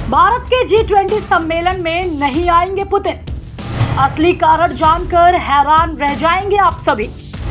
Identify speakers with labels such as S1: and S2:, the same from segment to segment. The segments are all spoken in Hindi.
S1: भारत के G20 सम्मेलन में नहीं आएंगे पुतिन। असली कारण जानकर हैरान रह जाएंगे आप सभी।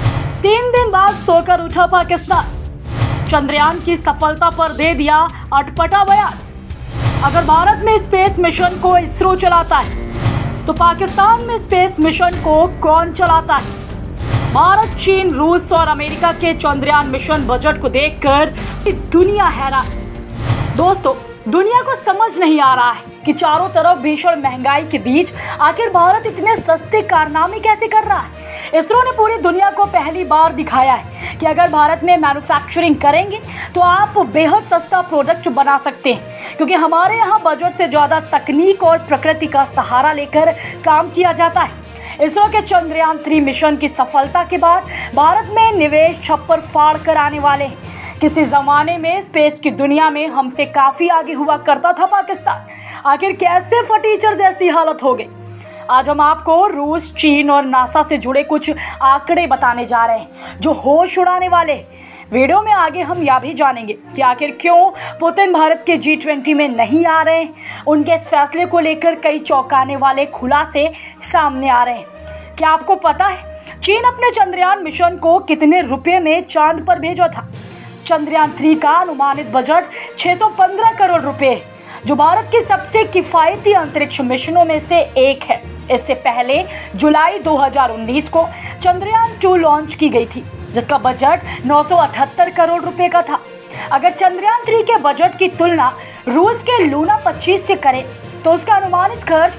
S1: 3 दिन बाद सोकर उठा पाकिस्तान। चंद्रयान की सफलता पर दे दिया अटपटा बयान। अगर भारत में स्पेस मिशन को इसरो चलाता है तो पाकिस्तान में स्पेस मिशन को कौन चलाता है? भारत, चीन, रूस और अमेरिका के चंद्रयान मिशन बजट को देखकर दुनिया हैरान। दोस्तों, दुनिया को समझ नहीं आ रहा है कि चारों तरफ भीषण महंगाई के बीच आखिर भारत इतने सस्ते कारनामे कैसे कर रहा है। इसरो ने पूरी दुनिया को पहली बार दिखाया है कि अगर भारत में मैन्युफैक्चरिंग करेंगे तो आप बेहद सस्ता प्रोडक्ट बना सकते हैं, क्योंकि हमारे यहाँ बजट से ज़्यादा तकनीक और प्रकृति का सहारा लेकर काम किया जाता है। इसरो के चंद्रयान 3 मिशन की सफलता के बाद भारत में निवेश छप्पर फाड़ कर आने वाले हैं। किसी जमाने में स्पेस की दुनिया में हमसे काफी आगे हुआ करता था पाकिस्तान, आखिर कैसे फटीचर जैसी हालत हो गई। आज हम आपको रूस, चीन और नासा से जुड़े कुछ आंकड़े बताने जा रहे हैं जो होश उड़ाने वाले हैं। वीडियो में आगे हम यह भी जानेंगे कि आखिर क्यों पुतिन भारत के G20 में नहीं आ रहे हैं। उनके इस फैसले को लेकर कई चौंकाने वाले खुलासे सामने आ रहे हैं। क्या आपको पता है चीन अपने चंद्रयान मिशन को कितने रुपए में चांद पर भेजा था? चंद्रयान 3 का अनुमानित बजट 615 करोड़ रुपए है, जो भारत की सबसे किफायती अंतरिक्ष मिशनों में से एक है। इससे पहले जुलाई 2019 को चंद्रयान 2 लॉन्च की गई थी, जिसका बजट 978 करोड़ रुपए का था। अगर चंद्रयान 3 के बजट की तुलना रूस के लूना 25 से करें तो उसका अनुमानित खर्च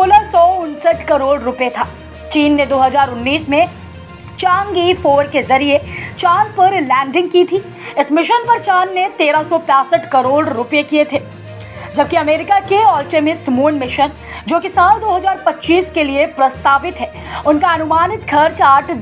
S1: 1659 करोड़ रुपए था। चीन ने 2019 में चांगई 4 के जरिए चांद पर लैंडिंग की थी। इस मिशन पर चांद ने 1365 करोड़ रुपए किए थे, जबकि अमेरिका के आर्टेमिस मून मिशन, जो कि साल 2025 के लिए प्रस्तावित है, उनका अनुमानित खर्च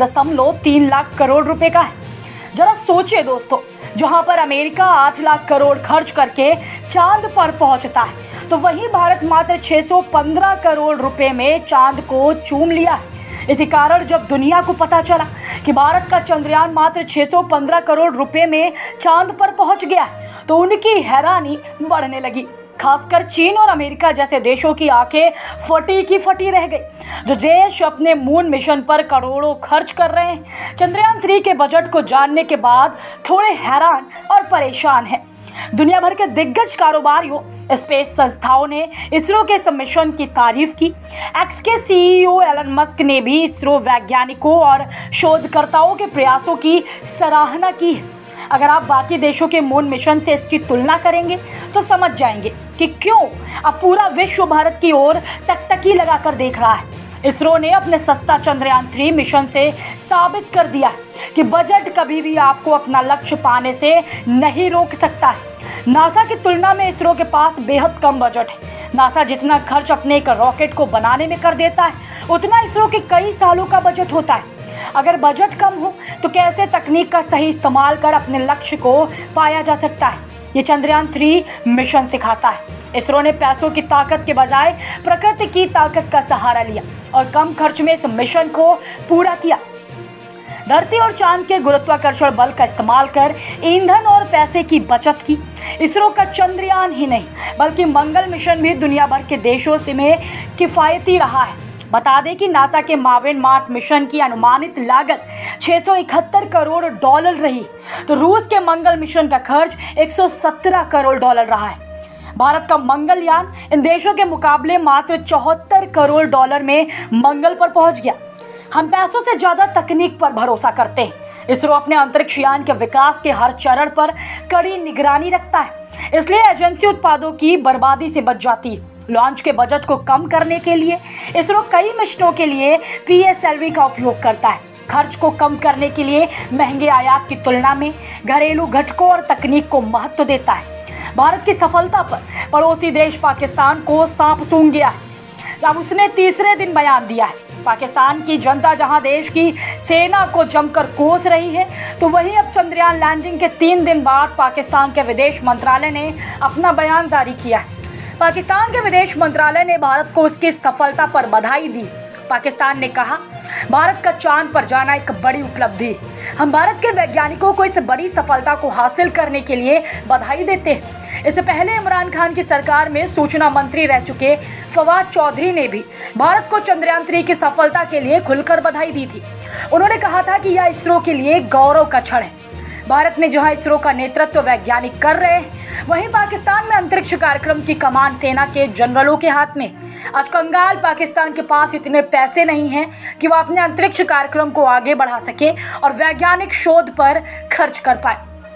S1: 8.3 लाख करोड़ रुपए का है। जरा सोचिए दोस्तों, जहां पर अमेरिका 8 लाख करोड़ खर्च करके चांद पर पहुंचता है, तो वहीं भारत मात्र 615 करोड़ रुपए में चांद को चूम लिया है। इसी कारण जब दुनिया को पता चला कि भारत का चंद्रयान मात्र 615 करोड़ रुपए में चांद पर पहुंच गया, तो उनकी हैरानी बढ़ने लगी। खासकर चीन और अमेरिका जैसे देशों की आंखें फटी की फटी रह गई, जो देश अपने मून मिशन पर करोड़ों खर्च कर रहे हैं। चंद्रयान 3 के बजट को जानने के बाद थोड़े हैरान और परेशान हैं। दुनिया भर के दिग्गज कारोबारियों, स्पेस संस्थाओं ने इसरो के इस मिशन की तारीफ की। एक्स के CEO एलन मस्क ने भी इसरो वैज्ञानिकों और शोधकर्ताओं के प्रयासों की सराहना की है। अगर आप बाकी देशों के मून मिशन से इसकी तुलना करेंगे तो समझ जाएंगे कि क्यों अब पूरा विश्व भारत की ओर टकटकी लगाकर देख रहा है। इसरो ने अपने सस्ता चंद्रयान 3 मिशन से साबित कर दिया कि बजट कभी भी आपको अपना लक्ष्य पाने से नहीं रोक सकता है। नासा की तुलना में इसरो के पास बेहद कम बजट है। नासा जितना खर्च अपने एक रॉकेट को बनाने में कर देता है, उतना इसरो के कई सालों का बजट होता है। अगर बजट कम हो तो कैसे तकनीक का सही इस्तेमाल कर अपने लक्ष्य को पाया जा सकता है, ये चंद्रयान 3 मिशन सिखाता है। इसरो ने पैसों की ताकत के बजाय प्रकृति की ताकत का सहारा लिया और कम खर्च में इस मिशन को पूरा किया। धरती और चांद के गुरुत्वाकर्षण बल का इस्तेमाल कर ईंधन और पैसे की बचत की। इसरो का चंद्रयान ही नहीं बल्कि मंगल मिशन भी दुनिया भर के देशों से में किफायती रहा है। बता दें कि नासा के माविन मार्स मिशन की अनुमानित लागत 671 करोड़ डॉलर रही, तो रूस के मंगल मिशन का खर्च 117 करोड़ डॉलर रहा है। भारत का मंगलयान इन देशों के मुकाबले मात्र 74 करोड़ डॉलर में मंगल पर पहुंच गया। हम पैसों से ज्यादा तकनीक पर भरोसा करते हैं। इसरो अपने अंतरिक्ष यान के विकास के हर चरण पर कड़ी निगरानी रखता है, इसलिए एजेंसी उत्पादों की बर्बादी से बच जाती है। लॉन्च के बजट को कम करने के लिए इसरो कई मिशनों के लिए PSLV का उपयोग करता है। खर्च को कम करने के लिए महंगे आयात की तुलना में घरेलू घटकों और तकनीक को महत्व देता है। भारत की सफलता पर पड़ोसी देश पाकिस्तान को सांप सूंघ गया है, जब उसने तीसरे दिन बयान दिया है। पाकिस्तान की जनता जहां देश की सेना को जमकर कोस रही है, तो वहीं अब चंद्रयान लैंडिंग के 3 दिन बाद पाकिस्तान के विदेश मंत्रालय ने अपना बयान जारी किया है। पाकिस्तान के विदेश मंत्रालय ने भारत को उसकी सफलता पर बधाई दी। पाकिस्तान ने कहा, भारत का चांद पर जाना एक बड़ी उपलब्धि। हम भारत के वैज्ञानिकों को इस बड़ी सफलता को हासिल करने के लिए बधाई देते हैं। इससे पहले इमरान खान की सरकार में सूचना मंत्री रह चुके फवाद चौधरी ने भी भारत को चंद्रयान 3 की सफलता के लिए खुलकर बधाई दी थी। उन्होंने कहा था कि यह इसरो के लिए गौरव का क्षण है। भारत में जहां इसरो का नेतृत्व वैज्ञानिक कर रहे हैं, वहीं पाकिस्तान में अंतरिक्ष कार्यक्रम की कमान सेना के जनरलों के हाथ में। आज कंगाल पाकिस्तान के पास इतने पैसे नहीं हैं कि वह अपने अंतरिक्ष कार्यक्रम को आगे बढ़ा सके और वैज्ञानिक शोध पर खर्च कर पाए।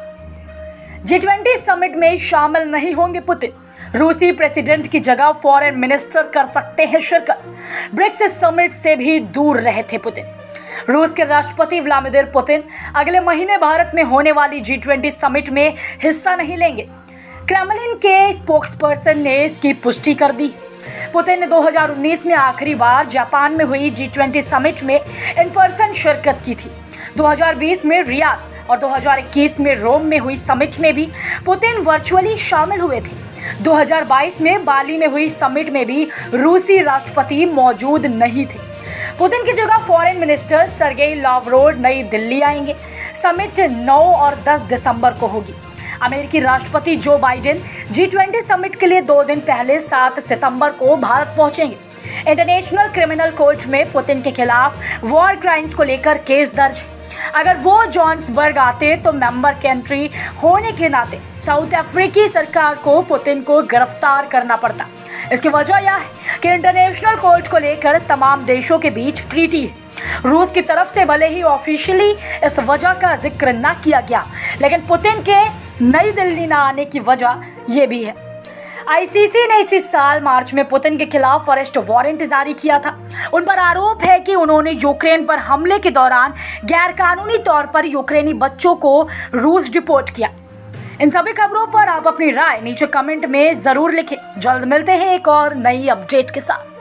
S1: G20 समिट में शामिल नहीं होंगे पुतिन। रूसी प्रेसिडेंट की जगह फॉरेन मिनिस्टर कर सकते हैं शिरकत। ब्रिक्स समिट से भी दूर रहे थे पुतिन। रूस के राष्ट्रपति व्लादिमीर पुतिन अगले महीने भारत में होने वाली G20 समिट में हिस्सा नहीं लेंगे। क्रेमलिन के स्पोक्सपर्सन ने इसकी पुष्टि कर दी। पुतिन ने 2019 में आखिरी बार जापान में हुई G20 समिट में इन पर्सन शिरकत की थी। 2020 में रियाद और 2021 में रोम में हुई समिट में भी पुतिन वर्चुअली शामिल हुए थे। 2022 में बाली में हुई समिट में भी रूसी राष्ट्रपति मौजूद नहीं थे। पुतिन की जगह फॉरेन मिनिस्टर सर्गेई लावरोव नई दिल्ली आएंगे। समिट 9 और 10 दिसंबर को होगी। अमेरिकी राष्ट्रपति जो बाइडेन G20 समिट के लिए 2 दिन पहले 7 सितंबर को भारत पहुंचेंगे। इंटरनेशनल क्रिमिनल कोर्ट में पुतिन के खिलाफ वॉर क्राइम्स को लेकर केस दर्ज है। अगर वो जोहान्सबर्ग आते तो मेंबर कंट्री होने के नाते साउथ अफ्रीकी सरकार को पुतिन को गिरफ्तार करना पड़ता। इसकी वजह यह है कि इंटरनेशनल कोर्ट को लेकर तमाम देशों के बीच ट्रीटी है। रूस की तरफ से भले ही ऑफिशियली इस वजह का जिक्र न किया गया, लेकिन पुतिन के नई दिल्ली न आने की वजह यह भी है। आईसीसी ने इसी साल मार्च में पुतिन के खिलाफ अरेस्ट वारंट जारी किया था। उन पर आरोप है कि उन्होंने यूक्रेन पर हमले के दौरान गैरकानूनी तौर पर यूक्रेनी बच्चों को रूस डिपोर्ट किया। इन सभी खबरों पर आप अपनी राय नीचे कमेंट में जरूर लिखें। जल्द मिलते हैं एक और नई अपडेट के साथ।